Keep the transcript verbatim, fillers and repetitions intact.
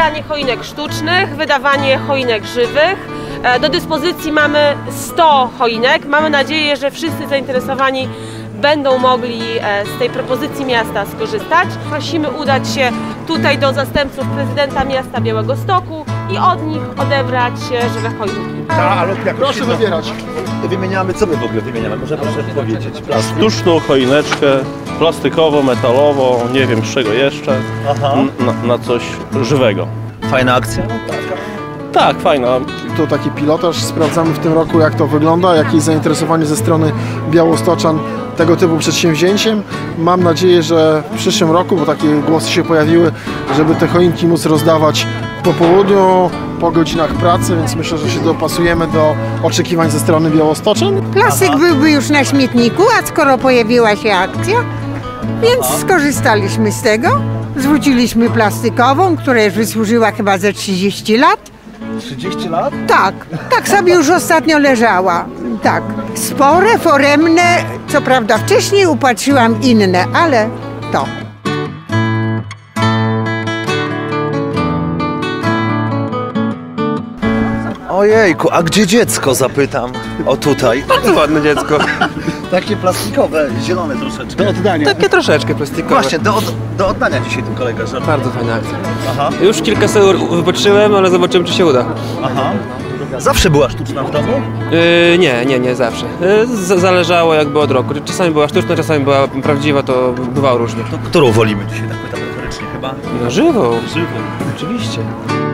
odbieranie choinek sztucznych, wydawanie choinek żywych. Do dyspozycji mamy sto choinek. Mamy nadzieję, że wszyscy zainteresowani będą mogli z tej propozycji miasta skorzystać. Prosimy udać się tutaj do zastępców prezydenta miasta Białegostoku i od nich odebrać żywe choinki. Ta, Proszę wybierać. Wymieniamy, co my w ogóle wymieniamy? Może proszę powiedzieć. Sztuczną choineczkę, plastikową, metalową, nie wiem z czego jeszcze, Aha. na, na coś żywego. Fajna akcja? Tak, fajna. To taki pilotaż, sprawdzamy w tym roku, jak to wygląda, jakie jest zainteresowanie ze strony białostoczan tego typu przedsięwzięciem. Mam nadzieję, że w przyszłym roku, bo takie głosy się pojawiły, żeby te choinki móc rozdawać po południu, po godzinach pracy, więc myślę, że się dopasujemy do oczekiwań ze strony białostoczan. Plastik Aha. byłby już na śmietniku, a skoro pojawiła się akcja, więc Aha. skorzystaliśmy z tego. Zwróciliśmy plastikową, która już wysłużyła chyba ze trzydzieści lat. trzydzieści lat? Tak, tak sobie już ostatnio leżała. Tak, spore, foremne, co prawda wcześniej upatrzyłam inne, ale to. Ojejku, a gdzie dziecko, zapytam? O tutaj. Bardzo ładne dziecko. Takie plastikowe, zielone troszeczkę. Do oddania. Takie troszeczkę plastikowe. Właśnie, do, od, do oddania dzisiaj ten kolega żartuje. Bardzo fajna akcja. Aha. Już kilka seur wypoczyłem, ale zobaczymy, czy się uda. Aha. Zawsze była sztuczna w domu? Yy, nie, nie, nie zawsze. Yy, zależało jakby od roku. Czasami była sztuczna, czasami była prawdziwa, to bywało różnie. To którą wolimy dzisiaj, tak pytam retorycznie chyba? No żywą. Żywą. Oczywiście.